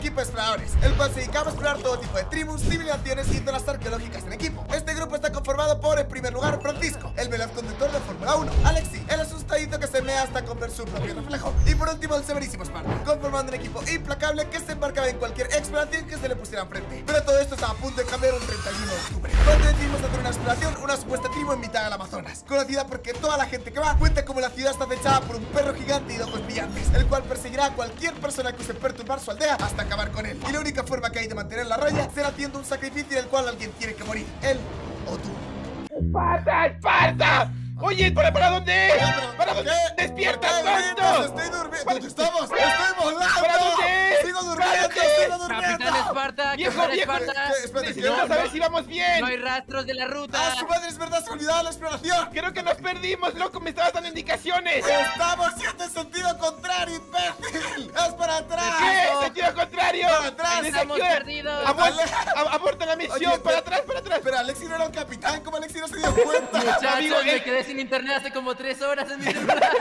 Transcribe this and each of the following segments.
equipo de exploradores, el cual se dedicaba a explorar todo tipo de tribus, civilizaciones y zonas arqueológicas en equipo. Este grupo está conformado por, en primer lugar, Francisco, el veloz conductor de Fórmula 1, Alexi, el asustadito que se mea hasta con ver su propio reflejo, y por último el severísimo Sparta, conformando un equipo implacable que se embarcaba en cualquier exploración que se le pusiera enfrente. Pero todo esto estaba a punto de cambiar un 31 de octubre, cuando decidimos hacer una exploración, una supuesta tribu en mitad del Amazonas, conocida porque toda la gente que va cuenta como la ciudad está acechada por un perro gigante y de ojos brillantes, el cual perseguirá a cualquier persona que use perturbar su aldea hasta acabar con él. Y la única forma que hay de mantener la raya será haciendo un sacrificio en el cual alguien tiene que morir, él o tú. ¡Esparta! ¡Esparta! Oye, ¿para dónde es? ¿Para dónde? ¡Despierta, tonto! Estoy durmiendo. ¿Dónde estamos? ¡Estoy volando! ¿Para dónde es? ¡Sigo durmiendo! Capitán Esparta, ¡Viejo! Espérate, Vamos a ver si vamos bien. No hay rastros de la ruta. ¡Ah, su madre! Es verdad, se olvidaba la exploración. Creo que nos perdimos, loco. Me estabas dando indicaciones. Estamos yendo en sentido contrario, imbécil. Es para atrás. ¿Qué? ¡Sentido contrario! Para atrás. Estamos perdidos. Aborta la misión. Oye, para atrás. Pero Alexi no era el capitán. ¿Cómo Alexi no se dio cuenta? Muchachos, me quedé sin internet hace como 3 horas en mi celular.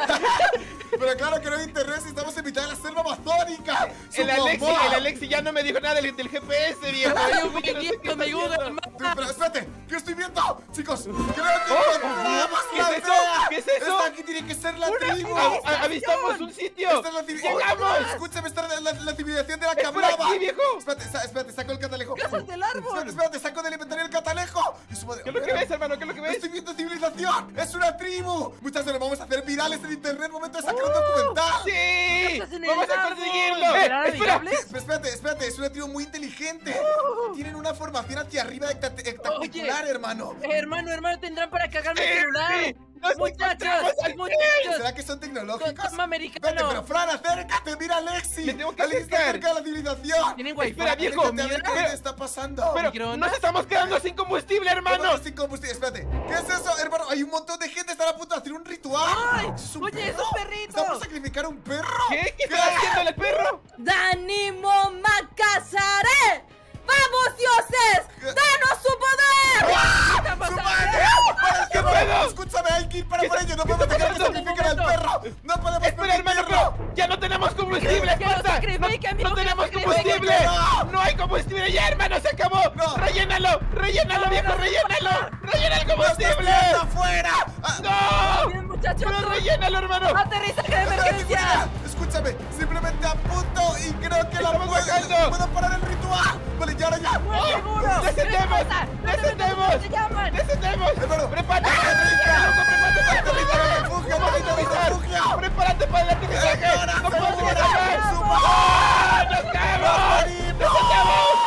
Pero claro que no hay internet si estamos en mitad de la selva amazónica. El Alexi ya no me dijo nada del GPS, viejo. Hay un viejito, mi Google Maps. Pero espérate, ¿qué estoy viendo? Chicos, creo que encontramos ¿Qué es la eso? aldea. ¿Qué es eso? Esta aquí tiene que ser la tribu. Avistamos un sitio. Esta es la civilización. ¡Llegamos! Escúchame, esta es la civilización de la que ¡Es por hablaba. aquí, viejo! Espérate, saco el catalejo. ¡Casas del árbol! Espérate, saco del inventario el catalejo. ¿Qué es lo que ves, hermano? ¿Qué es lo que ves? Estoy viendo civilización. Es una tribu. Muchachos, nos vamos a hacer virales en internet. Momento de sacar un documental. ¡Sí! ¡Estás en el ¡Vamos a árbol! conseguirlo! ¿Será ¡Espera! amigable? Espérate, es una tribu muy inteligente. Tienen una formación hacia arriba espectacular, hermano. Hermano, tendrán para cargarme el celular. sí. Nos encontramos al Muchachos. ¿Será que son tecnológicos? Toma americano. Espérate, pero Fran, acércate, mira a Alexi. Me tengo que Alexi está acercar. cerca de la civilización. ¿Tienen wifi? Espera, viejo. Acércate a ver qué te está pasando. Pero ¿Microondas? nos estamos quedando sin combustible, hermano. Vamos sin combustible, espérate. ¿Qué es eso, hermano? Hay un montón de gente, están a punto de hacer un ritual. ¡Ay! ¿Es un Oye, es perro? un perrito. ¿Está por sacrificar a un perro? ¿Qué? ¿Qué está haciendo el perro? ¡Danimo Macasaré! ¡Vamos, dioses! ¡Danos su poder! ¡Su madre! ¿Qué pedo? Escúchame, hay que ir para por ello. No podemos dejar que sacrifiquen al perro. No podemos Espera, hermano, permitirlo. pero ya no tenemos combustible, Que lo Esparta. sacrifiquen, No viejo, que lo tenemos sacrifiquen. combustible. No. No hay combustible ya, hermano, se acabó. No. Rellénalo, viejo, rellénalo. Rellena el combustible. ¡Está afuera! ¡No! Bien, muchachos. Pero rellénalo, hermano. Aterrizaje de emergencia. Escúchame, simplemente apunto y creo que la Estamos bajando. puedo parar el ritual. Vale, ya, ahora ya. ¡Muy seguro! ¡Descendemos! ¿Cómo se llaman? ¡Descendemos! Hermano, ¡Prepárate! aterriza. ¡Loco, prepárate para Aterriza aterrizar! el refugio, ¡Vamos a aterriza el aterrizar! refugio. ¡Prepárate para el aterrizaje! Ahora, ¡No podemos seguro. escapar! Su ¡Ah! ¡Nos caemos! ¡Descendemos!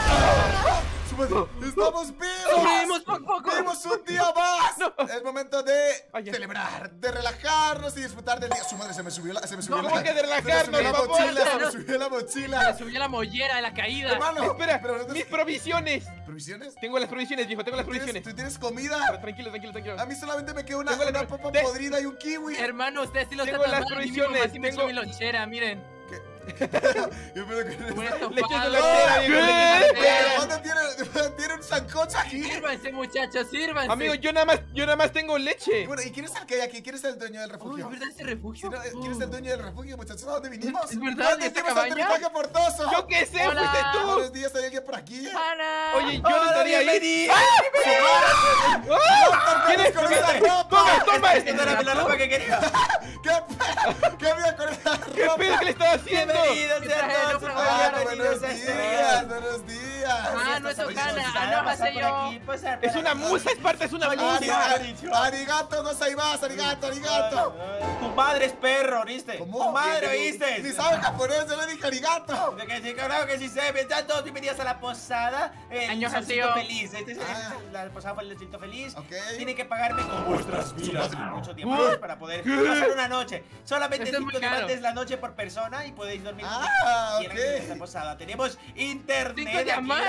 ¡Estamos vivos! Sobrevivimos poco a poco. ¡Vivimos un día más! Es momento de Ay, ya. celebrar, de relajarnos y disfrutar del día. Su madre se me subió la ¿Cómo que de relajarnos, la papá? mochila, se me No. subió la Me mochila. subió la mollera de la caída. Hermano, Espera, pero no te- mis provisiones. ¿Provisiones? Tengo las provisiones, viejo, tengo las provisiones. ¿Tú tienes comida? Pero tranquilo. A mí solamente me queda una Tengo la- papa te- podrida y un kiwi. Hermano, usted sí lo Tengo está las tratando. provisiones, Así me tengo- echó mi lonchera, miren. Yo creo que Un Leches de estofado. la tela, viejo, leches de la tela. ¿Dónde tiene un sancocho aquí? Sírvanse, muchachos, sírvanse. Amigo, yo nada más tengo leche. Bueno, ¿y quién es el que hay aquí? ¿Quién es el dueño del Oh, refugio? ¿es verdad ese refugio? ¿Quién es el dueño del refugio, muchachos? ¿A dónde vinimos? ¿Es verdad? ¿Dónde ¿Y esta hicimos el cabaña? aterrizaje forzoso? Yo qué sé, Hola. fuiste tú. Buenos días, ¿hay alguien por aquí? ¡Ana! Oye, yo no estaría ahí. ¡Ah! ¿Quién es? con esa ropa? Toma Esta no era la ropa que quería. ¿Qué había con esa ropa? ¿Qué pedo que le estaba haciendo? Bienvenidos sean todos y Ah, bienvenidos buenos a este días, buenos días. Ah, no es Ojana, no pasé yo. Es una musa, Esparta, es una musa. Arigato, gozaimasu, arigato, arigato. Tu madre es perro, ¿oíste? ¿Cómo? Tu madre, ¿oíste? Ni sabe japonés, yo le dije arigato. De que sí, claro que sí sé. Están todos bienvenidos a la posada. Año Solcito haseo. feliz. La posada fue el solcito feliz. Ok. Tienen que pagarme con vuestras vidas. Mucho tiempo para poder pasar una noche. Solamente Esto es muy 5 caro. diamantes la noche por persona y podéis dormir Ah, quieran en ok. esta posada. Tenemos internet 5 aquí en la diamantes.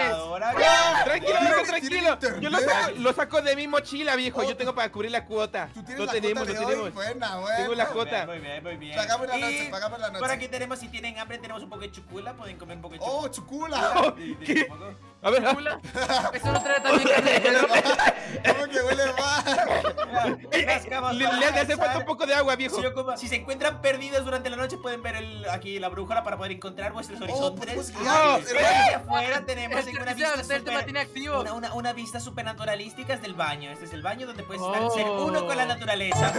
computadora. Tranquilo, ¿Tiene viejo, tranquilo. internet? Yo lo saco de mi mochila, viejo. Yo tengo para cubrir la cuota. ¿Tú tienes Lo la tenemos, cuota lo de hoy? tenemos. Buena, Tengo la buena. cuota. Muy bien, muy bien. Pagamos la Y noche, pagamos la noche. Por aquí tenemos, si tienen hambre, tenemos un poco de chucula. Pueden comer un poco de chucula. ¡Oh, chucula! ¿Qué? A ver, Chula. Eso no trae también carne de perro. ¿Cómo que huele mal? le hace falta un poco de agua, viejo. Si se encuentran perdidos durante la noche, pueden ver aquí la brújula para poder encontrar vuestros horizontes. pues, Aquí afuera tenemos Es que una quisiera vista hacer el tema tiene activo. una vista súper naturalística del baño. Este es el baño donde puedes Oh. ser uno con la naturaleza.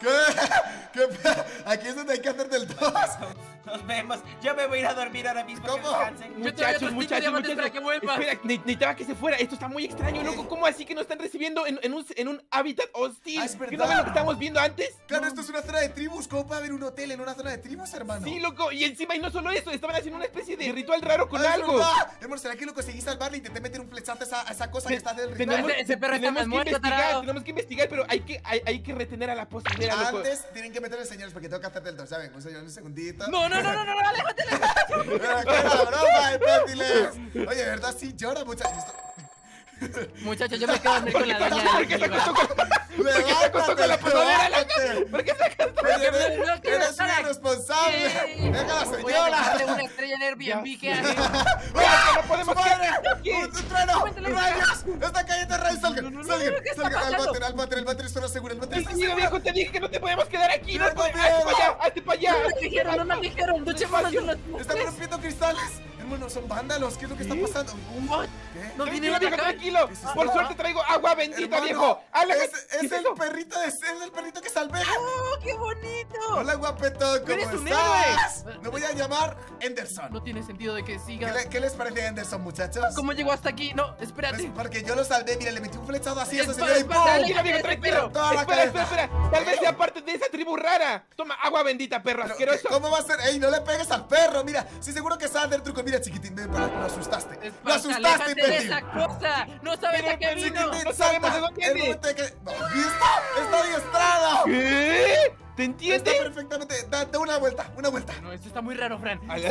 Aquí es donde hay que hacer del 2. Nos vemos. Yo me voy a ir a dormir ahora mismo. Que ¿Cómo? descansen. Yo todavía tengo Muchachos, diamantes para que vuelva. Espera, necesitaba que se fuera. Esto está muy extraño, loco. ¿Cómo así que nos están recibiendo en un hábitat hostil? Ah, es verdad. ¿Qué no ven lo que estábamos viendo antes? Claro, esto es una zona de tribus. ¿Cómo puede haber un hotel en una zona de tribus, hermano? Sí, loco. Y encima, y no solo eso, estaban haciendo una especie de ritual raro con Ah, es algo. verdad. Hermano, ¿será que lo conseguí salvar? Le intenté meter un flechazo a esa cosa que está del ritual. Ese perro está más muerto, tarado. Tenemos que investigar, pero hay que retener a la posadera, loco. Antes tienen que meterle señores porque tengo que hacer del 2. Ya ven, un segundito. No, aléjate. Pero qué la broma, imbéciles. Oye, ¿verdad? Sí llora muchachos. Muchachos, yo me quedo a dormir con la doña ¿Por qué se acostó con la posadera, loco? ¿Por qué se acostó? Eres un irresponsable. Deja a la Voy a dejarle señora. una estrella en Airbnb que hace. No podemos ¡Su madre! quedar aquí. ¡Un trueno! ¡Rayos! ¡Está cayendo rayos! ¡Salgan! ¿qué ¡Salgan! está ¡Salgan! pasando? ¡Al váter! ¡Es zona segura! ¡El váter está Te digo, seguro! viejo, te dije que no te podemos quedar aquí. No Tengo podemos. miedo. Hazte para allá. No nos dijeron. Duchémonos de unos ¡Están rompiendo cristales! Hermano, son vándalos. ¿Qué es lo que está pasando? What? ¿Qué? No Tranquilo, vinieron viejo, acá. tranquilo. Por suerte traigo agua bendita, Hermano, viejo. Habla, ¿qué es es el eso? perrito es el perrito que salvé. ¡Oh, qué bonito! Hola, guapetón, ¿cómo ¡Eres un estás? Me voy a llamar Henderson. No tiene sentido de que siga. ¿Qué les parece Henderson, muchachos? ¿Cómo llegó hasta aquí? No, Pues espérate. porque yo lo salvé, mira, le metí un flechado así a esa Espera, señora y espera, ¡pum! dale. Tranquilo, viejo, tranquilo. Toda la Espera, cabeza. espera. Tal vez sea parte de esa tribu rara. Toma agua bendita, perro Pero, asqueroso. ¿cómo va a ser? ¡Ey, no le pegues al perro! Mira, sí, seguro que sabe hacer truco. Mira, chiquitín, ven para lo asustaste. ¡Lo asustaste, Aléjate de imbécil! esa cosa. No sabes a qué vino. Chiquitín, No sabemos salta. de dónde El viene. momento de que... ¿No has visto? ¡Está adiestrado! ¿Qué? ¿Te Está entiendes? perfectamente... Da una vuelta, una vuelta. No, esto está muy raro, Fran. Alexi,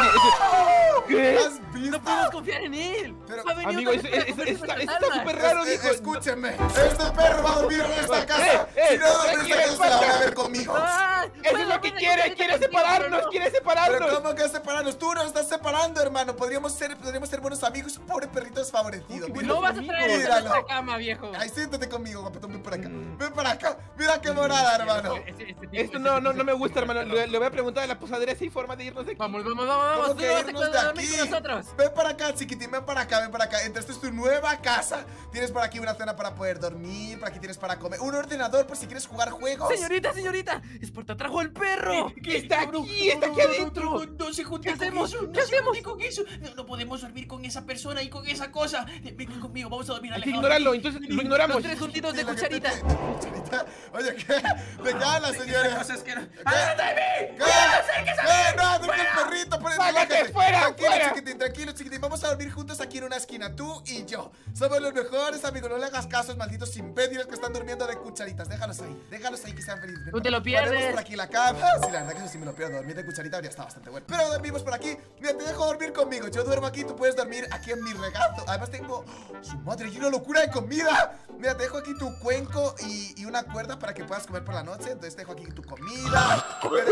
¿qué? ¿Has visto? No podemos confiar en él. Pero, Ha venido Amigo, otra vez para está comerse súper nuestras raro, almas. viejo. Escúchenme. Este perro va a dormir en esta casa. Si no duerme en esta casa, se la va a ver conmigo. Ah, Eso es bueno, lo que bueno, quiere, yo quiere contigo, separarnos, pero no. quiere Pero separarnos. ¿cómo que separarnos? Tú nos estás separando, hermano. Podríamos ser buenos amigos. Pobre perrito desfavorecido. Mira. No vas a traer eso a Míralo. nuestra cama, viejo. Ay, siéntate conmigo, guapetón. Ven para acá. Ven para acá. Mira qué morada, hermano. Esto no me gusta, hermano. Le voy a preguntar a la posadera si hay forma de irnos de aquí. Vamos. ¿Cómo Tú no vas a que irnos de quedar a dormir aquí? con nosotros. Ven para acá, chiquitín, ven para acá. Esta es tu nueva casa. Tienes por aquí una zona para poder dormir. Por aquí tienes para comer. Un ordenador por si quieres jugar juegos. Señorita, Esparta trajo el perro. ¿Qué está aquí? Está aquí adentro. No se junten ¿Qué con hacemos? eso, no ¿Qué se hacemos? junten con eso. No podemos dormir con esa persona y con esa cosa. Vengan conmigo, vamos a dormir Hay que alejados. ignorarlo, entonces lo ignoramos. Los tres juntitos de Sí, lo que cucharita. Cucharita. Oye, ¿qué? ¿De qué hablas, señora? Cosas que no. ¿Qué? ¡Adelante de mí! ¿Qué? No, deja el perrito. Sácate, fuera, Tranquilo, fuera. chiquitín, tranquilo, chiquitín. Vamos a dormir juntos aquí en una esquina, tú y yo. Somos los mejores amigos. No le hagas caso a esos malditos imbéciles que están durmiendo de cucharitas. Déjalos ahí, que sean felices. Ven, Tú te lo pierdes. Ponemos por aquí la cama. Sí, la verdad que eso sí me lo pierdo. Dormir de cucharita habría estado bastante bueno. Pero dormimos por aquí. Mira, te dejo dormir conmigo. Yo duermo aquí, tú puedes dormir aquí en mi regazo. Además tengo... ¡Su madre! ¡Y una locura de comida! Mira, te dejo aquí tu cuenco y una cuerda para que puedas comer por la noche. Entonces te dejo aquí tu comida.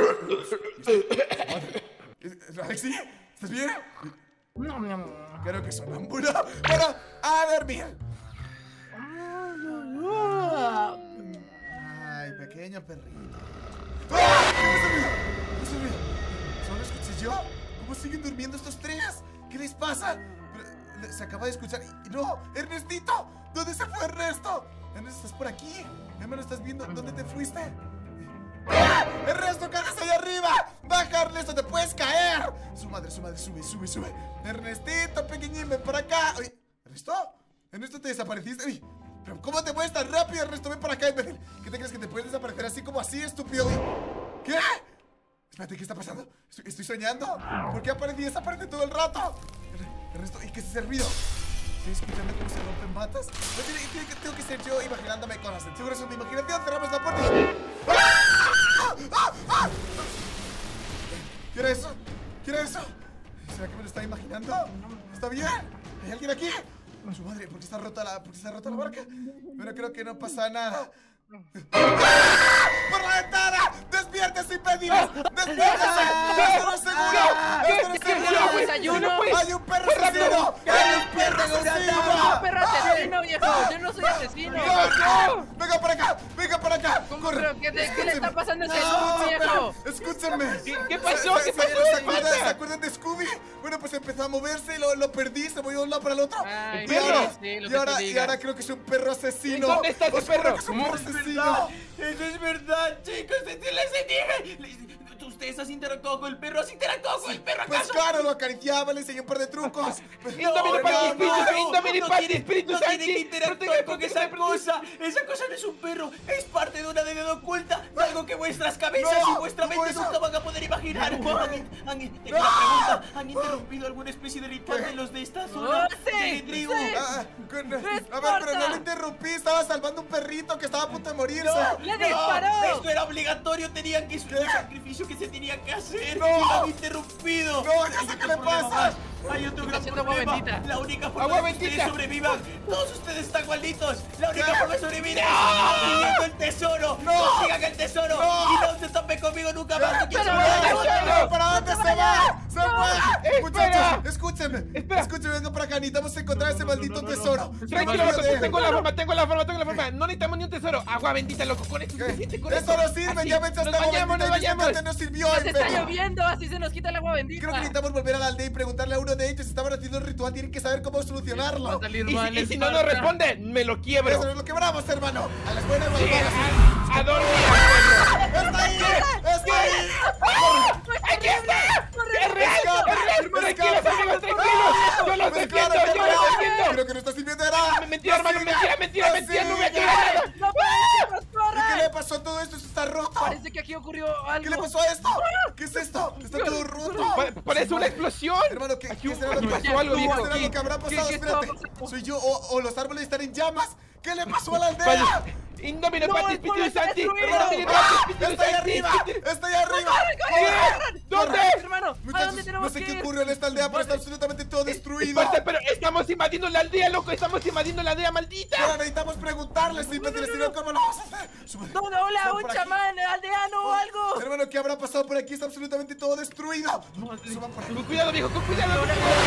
Alexi, ¿estás bien? Creo que sonámbulo. Bueno, a dormir. Ay, pequeño perrito. ¡Ah! ¿Qué es ese ruido? ¿Qué es ese ruido? ¿Solo lo escuché yo? ¿Cómo siguen durmiendo estos tres? ¿Qué les pasa? Se acaba de escuchar. ¡No! ¡Ernestito! ¿Dónde se fue Ernesto? Ernesto, ¿estás por aquí? Hermano, ¿estás viendo? ¿Dónde te fuiste? ¡Ah! ¡Ernesto, cagas ahí arriba! ¡Baja, Ernesto! ¡Te puedes caer! Su madre, sube. Ernestito, pequeñín, ven para acá. Uy, ¿Ernesto? ¿Ernesto, te desapareciste? Uy, ¿pero cómo te mueves tan rápido, Ernesto? Ven para acá, imbécil. ¿Qué te crees que te puedes desaparecer así como así, estúpido? Uy, ¿qué? Espérate, ¿qué está pasando? ¿Estoy soñando? ¿Por qué aparece y desaparece todo el rato? Ernesto, ¿y qué es ese ruido? ¿Estoy escuchando cómo se rompen batas? No, tengo que ser yo imaginándome cosas. Seguro eso es mi imaginación. Cerramos la puerta. ¡Ah! ¿Qué era eso? ¿Será que me lo estaba imaginando? ¿Está bien? ¿Hay alguien aquí? Su madre, ¿por qué está rota la barca? Pero creo que no pasa nada. ¡Por la ventana! ¡Despiértese, impedidos! ¡Despiértese! ¡Esto no es seguro! ¡Esto no es seguro! desayuno? ¡Hay un perro asesino! ¡Hay un perro asesino! perro asesino, viejo! ¡Yo no soy asesino! ¡No! ¡Venga para acá! ¡Venga para acá! ¿Cómo, pero qué le está pasando a ese Scooby, viejo? ¡Escúchenme! ¿Qué pasó? ¿Qué pasó? ¿Se acuerdan de Scooby? Bueno, pues empezó a moverse y lo perdí, se movió de un lado para el otro. Ay, Y ahora creo que es un perro asesino. ¿Dónde está ese perro? Es un perro asesino. Eso es verdad, chicos. Les dije. ¿Ustedes has interactuado con el perro? ¿Has interactuado con el perro Pues acaso? claro, lo acariciaba, le enseñé un par de trucos. Indomine Party, Espíritu No tiene que Santi. interactuar con esa cosa. Esa cosa no es un perro. Es parte de una deidad oculta. De algo que vuestras cabezas No, y vuestra ¿cómo mente eso? nunca van a poder imaginar. Tengo una pregunta. ¿Han interrumpido alguna especie de ritual de los de esta zona? Sí, de tribu. sí. A ver, pero no lo interrumpí, estaba salvando un perrito que estaba a punto de morirse. ¡Le disparó! Esto era obligatorio, tenían que ser el sacrificio que se tenía que hacer. No. Y lo han interrumpido. No, ya sé qué le pasa. Hay otro gran haciendo agua problema. bendita. La única Agua forma de que bendita. ustedes sobrevivan. Todos ustedes están malditos. La única forma de sobrevivir es consiguiendo el tesoro. Consigan el tesoro. No. Y no se tope conmigo nunca más. No quiero Pero, saber. ¿Para dónde se va? ¡Se fue! Espera. Muchachos, escúchenme. Espera. Escúchenme, venga para acá. Necesitamos encontrar ese maldito tesoro. Tranquilo, loco, tengo la forma. No necesitamos ni un tesoro. Agua bendita, loco, con esto es suficiente, con Eso no sirve, Así, ya me echaste nos agua vayamos, bendita y nos vayamos. no sirvió. ¡Se está imbécil. lloviendo! Así se nos quita el agua bendita. Creo que necesitamos volver a la aldea y preguntarle a uno de ellos si estaban haciendo el ritual. Tienen que saber cómo Va solucionarlo. a salir Y mal si el no nos Esparta. responde, me lo Eso quiebro. no es lo que quebramos, hermano. A las buenas, Sí, malas. a dormir. ¡Está ahí! ¡Está ahí! ¡Aquí está! ¡Es real! Tranquilos, amigos, tranquilos. Yo lo Pues estoy claro, viendo, yo lo estoy viendo. Creo que no está sirviendo de nada. Mentira, hermano, mentira, no me ayuda nada. ¡No puede ¿Y qué le pasó a todo esto? Esto está roto. Parece que aquí ocurrió algo. ¿Qué le pasó a esto? ¿Qué es esto? Está todo roto. Parece una explosión. Hermano, ¿qué Aquí será lo que pasó algo, viejo. ¿Qué será lo que habrá pasado? qué estaba Espérate. pasando? ¿Soy yo o los árboles están en llamas? ¿Qué le pasó a la aldea? Indomine No, Party, el pueblo Espíritu está Santi. destruido. Indomine Party, Espíritu ¡Está ahí Santi. arriba! ¡Está ahí arriba! ¿Dónde? Hermano, ¿a Muchachos, dónde no tenemos sé que qué ir? ocurrió en esta aldea, pero está absolutamente todo destruido. Esparta, pero estamos invadiendo la aldea, loco. Estamos invadiendo la aldea, maldita. Ahora necesitamos preguntarles, ¿cómo lo vamos a hacer? No, hola, Están un por aquí. chamán aldeano o algo. Hermano, ¿qué habrá pasado por aquí? Está absolutamente todo destruido. Suban por aquí. Con cuidado, viejo, con cuidado.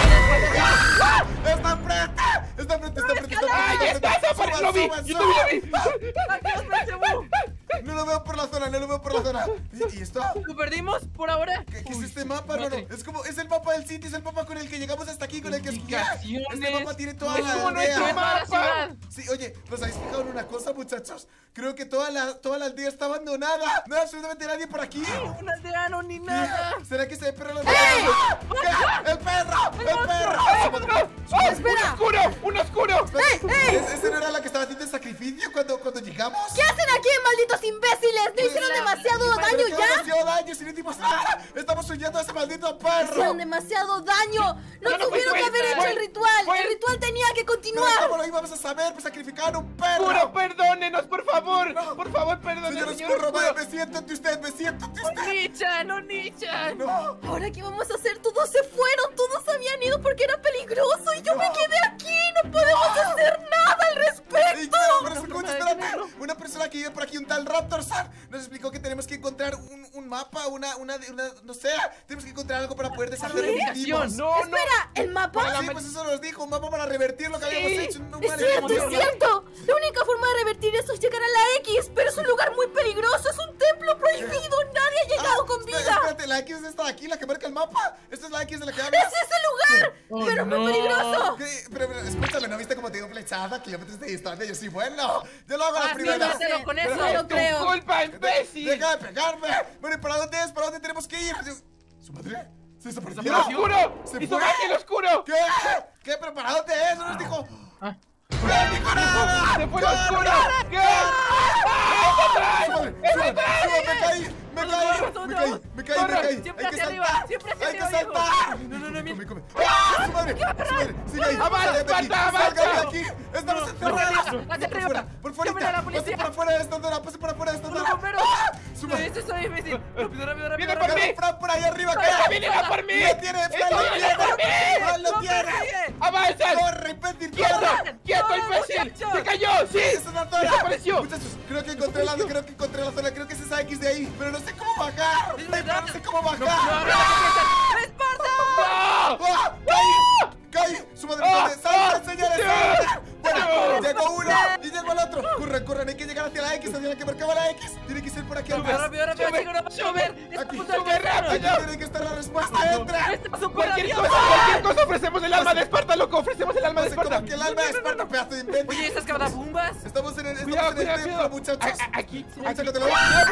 ¡Está enfrente! ¡Está enfrente! ¡Ah, ya está! Suban, ¡Lo vi! suban, ¡Yo suban. también lo vi! Aquí nos percibimos. No lo veo por la zona, ¿Y esto? ¿Lo perdimos por ahora? ¿Qué es este mapa, hermano? Es el mapa del sitio, es el mapa con el que llegamos hasta aquí, con el que esquié. Este mapa tiene toda Es la como nuestro aldea. mapa. La ciudad. Sí, oye, ¿nos habéis fijado en una cosa, muchachos? Creo que toda la aldea está abandonada. No hay absolutamente nadie por aquí. Un aldeano ni nada. ¿Será que ese perro lo ¿Qué? ¡El perro! ¡El perro! ¡Espera! ¡Un oscuro! ¿Ese no era la que estaba haciendo el sacrificio cuando llegamos? ¿Qué hacen aquí, malditos imbéciles? ¿No hicieron demasiado daño Pero qué ya? demasiado daño si no hicimos nada. Estamos huyendo a ese maldito perro. Hicieron demasiado daño. No Yo no fui tuvieron que haber suelta. hecho el ritual. Fue- El ritual tenía que Pero continuar. ¿cómo lo íbamos a saber? Pues sacrificaron un perro. ¡Oscuro, perdónenos, por favor! No. Por favor, perdónenos, Señor señor Oscuro, Oscuro. me siento ante usted, me siento ante usted. ¡Nichan, no Nichan! No. Ahora, ¿qué vamos a hacer? Todos se fueron. Todos habían ido porque era peligroso. Y yo me quedé aquí. No podemos hacer nada al Ey, respecto. pero escucha, espérate. Una persona que vive por aquí, un tal Raptor-san, nos explicó que tenemos que encontrar un mapa, no sé, tenemos que encontrar algo para poder deshacer ¿Qué? objetivos. No, no. Espera, ¿el mapa? Sí, pues eso nos dijo, un mapa para revertir lo que habíamos hecho. No Es vale, cierto, no, es cierto. La única forma de revertir eso es llegar a la X. Pero es un lugar muy peligroso. Es un templo prohibido. Nadie ha llegado con vida. Espérate, la X es esta de aquí, la que marca el mapa. Esta es la X de la que hablas. ¡Es ese lugar! Oh, ¡Pero es no. muy peligroso! ¿Qué? Pero escúchame, ¿no viste cómo te digo flechada? Kilómetros de distancia. Yo sí, bueno, yo lo hago a la primera. Mátalo con eso. No lo ¡Tu creo. culpa, imbécil! Deja de pegarme. Bueno, ¿y para dónde es? ¿Para dónde tenemos que ir? ¿Su madre? ¿Se ¡El desapareció? oscuro! Se ¡Hizo fue. magia el oscuro! ¿Qué? ¿Qué? ¿Pero para dónde es? No nos dijo. Ah. ¡No nos dijo nada! ¡Se fue el oscuro! ¿Qué? ¡Súbame! ¡Me caí! ¡Me caí! Siempre ¡Hay que hacia arriba, saltar! siempre hacia ¡Hay que arriba, viejo. saltar! No, Come. ¡Ah! ¡Su madre! ¡Sigue ahí! ¡Avanza, ¡Salgan de aquí! avanza! ¡Salgan de aquí! ¡Estamos encerrados! hacia arriba. ¡Por fuera! ¡Por Llámale a la fuera! policía. ¡Pase por afuera de esta zona! ¡Pase por afuera de esta ¡Los zona! bomberos! ¡Su madre! es eso, imbécil? Rápido, rápido, ¡Viene rápido. por mí! Fran por ahí arriba, ¡Esta cara. viene va por mí! ¡Lo tiene! ¡Fran ¡Esto lo viene tiene! por mí! ¡Fran lo tiene! ¡Avanza! ¡Corre, imbécil, ¡Quieto! corre! ¡Quieto, ¡No, imbécil! muchacho! ¡Se cayó! ¡Sí! ¡Esa es la zona! ¡Desapareció! Muchachos, creo que encontré la zona. Creo que es esa X de ahí. Pero no sé cómo bajar. Es Pero verdad. no sé cómo No, no, bajar. ¡Esparta! ¡No! ¡Ah! ¡Caí! ¡Caí! ¡Su madre! ¡Salta, señores! ¡Salta! Bueno, llegó uno y llegó el otro. Corran, hay que llegar hacia la X, hacia la que marcaba la X. Tiene que ser por aquí Rápido, atrás. rápido, rápido, Sube, chico, no va a llover. Aquí, Está a punto de sube alcanzarnos. rápido. Aquí tiene que estar la respuesta. ¡Entra! Está súper Cualquier rabioso. cosa ofrecemos el alma de Esparta, loco. Ofrecemos el alma de No sé cómo Esparta. que el alma de Esparta, pedazo de invento. Oye, ¿esas cadabumbas? Estamos en el Cuidado, templo, muchachos. Aquí. Chácatelo.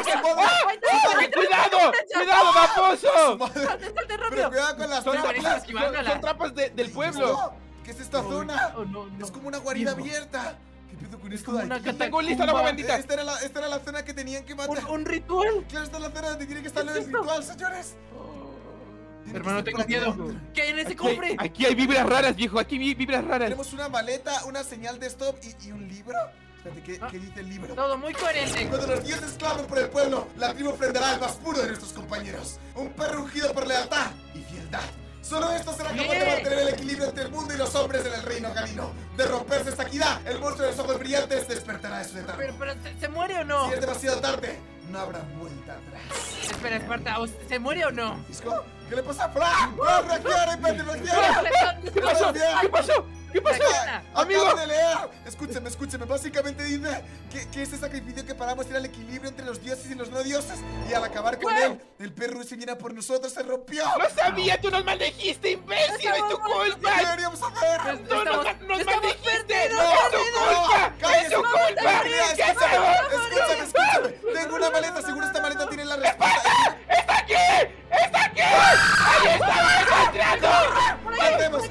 ¡Cuidado! ¡Cuidado, baboso! Madre. ¡Salte, salte, Pero rápido! cuidado con las Son trampas. trampas del pueblo. ¿Qué es esta zona? Oh, no, no. Es como una guarida Mismo. abierta. ¿Qué pedo con esto como de una aquí? catacumba. Tengo lista la agua bendita. Esta era la zona que tenían que matar. ¿Un ritual? Claro, esta es la zona donde tiene que estar ¿Qué el es esto? ritual, señores. Tiene que Hermano, estar tengo por aquí miedo. dentro. ¿Qué hay en ese cofre? Aquí hay vibras raras, viejo. Aquí hay vibras raras. Tenemos una maleta, una señal de stop y un libro. Espérate, ¿qué dice el libro? Todo muy coherente. Cuando los dioses clamen por el pueblo, la tribu ofrendará al más puro de nuestros compañeros. Un perro ungido por lealtad y fieldad. Solo esto será capaz de mantener el equilibrio entre el mundo y los hombres en el reino canino. De romperse esta equidad, el monstruo de los ojos brillantes despertará de su letargo. Pero ¿se muere o no? Si es demasiado tarde, no habrá vuelta atrás. Espera, Esparta, ¿se muere o no? ¿Fisco? ¿Qué le pasa a Fran? ¡No, reacciona, imbécil, reacciona! ¿Qué pasó? ¿Qué pasó? ¿Qué pasó? Amigo. Acabo de leer. Escúcheme. Básicamente dice que ese sacrificio que paramos era el equilibrio entre los dioses y los no dioses. Y al acabar con él, el perro ese viene a por nosotros, se rompió. ¡No sabía! ¡Tú nos maldijiste, imbécil! ¡Es tu ¿Qué culpa! deberíamos hacer? ¡Tú nos Estamos maldijiste! perdidos, ¡Es tu culpa! ¡Es tu culpa! ¿Qué hacemos? Escúchame. Tengo una maleta, seguro esta maleta tiene la respuesta. ¡Está aquí! ¡Está aquí! ¡Ahí estaba encontrando! ¡Matemos!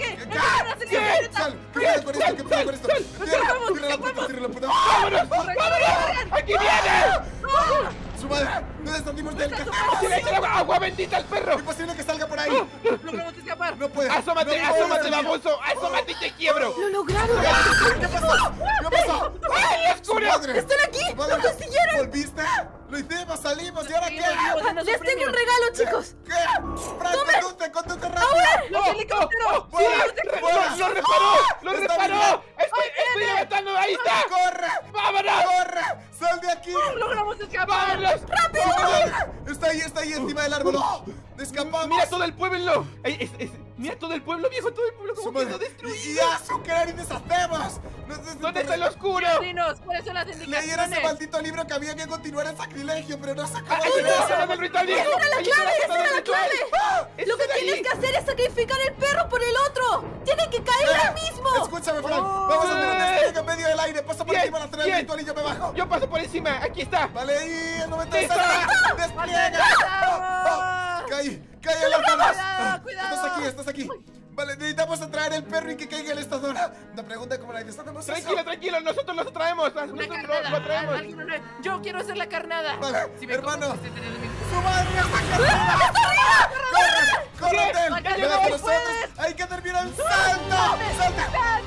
¿Qué pasa con esto? Cierra la puta. ¡Vámonos! ¡Vámonos! ¡Aquí viene! ¡Su madre! ¡No descendimos del cajón! ¡Se le echa agua bendita al perro! ¡Imposible que salga por ahí! Logramos escapar. ¡No puede! ¡Asómate, no puede asómate, salir. baboso! ¡Asómate y te quiebro! ¡Lo lograron! ¿Qué pasó? ¿Qué pasó? ¡Ay, oscuro! ¡Están aquí! Su madre, ¡Lo consiguieron! ¿Volviste? ¡Lo hicimos! ¡Salimos! ¿Y ahora qué? ¡Les tengo un regalo, chicos! ¿Qué? ¡Fran, conduce rápido! ¡Los helicópteros! ¡Sí! ¡Lo reparó! Está ¡Reparó! ¡Estoy levantando! ¡Ahí está! ¡Corre! ¡Vámonos! ¡Corre! ¡Sal de aquí! ¡Logramos escapar! ¡Vámonos! Está ahí encima del árbol. ¡Oh! ¡Escapamos! ¡Mira todo el pueblo! ¡Mira todo el pueblo, viejo! ¡Todo el pueblo Su como madre. quedó destruido! ¡Y azúcar y deshacemos! ¿Dónde está el oscuro? Dinos, ¿cuáles son las Leí en ese indicaciones? maldito libro que había que continuar el sacrilegio, pero no sé cómo. ¡Ahí está la zona del ritual, viejo! ¡Esa era la clave! ¡Esa era la clave! ¡Eso Lo que de ahí! tienes que hacer es sacrificar el perro por el otro. ¡Tiene que caer ahora mismo! Escúchame, Fran. Vamos a hacer un despliegue en medio del aire. Pasa por Bien, encima de la zona del bien. ritual y yo me bajo. Yo paso por encima, aquí está. Vale, y el momento de ¡Listo! saltar. ¡Despliega! ¡Vamos! ¡Cae en las manos! Cuidado. Estás aquí. Vale, necesitamos atraer el perro y que caiga en esta zona. Una pregunta como la de hacemos eso. Tranquilo, nosotros los traemos. Una Nosotros carnada. lo traemos. Yo quiero hacer la carnada. Vale, Si me hermano. comes, te tendré mi- ¡Su madre está cargada! ¡Corre! ¡Córrete! Acá ¡Ven no con nosotros! puedes. ¡Hay que terminar el salto! ¡Salta!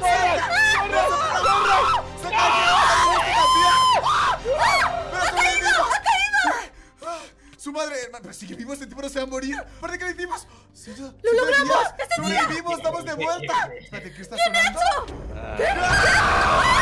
¡Corre! ¡Se cayó! ¡Pero sobrevivimos! ¡Ha caído! Su madre, hermano, pero sigue vivo, este tipo no se va a morir. ¿Por qué lo hicimos? ¡Lo logramos! ¡Sobrevivimos! ¡Estamos de vuelta! Espérate, ¿qué está sonando? ¿Qué?